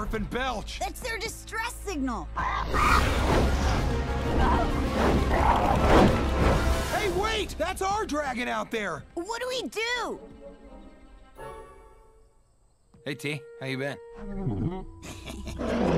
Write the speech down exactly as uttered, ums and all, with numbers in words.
barf and belch. That's their distress signal. Hey, wait! That's our dragon out there. What do we do? Hey, T. How you been?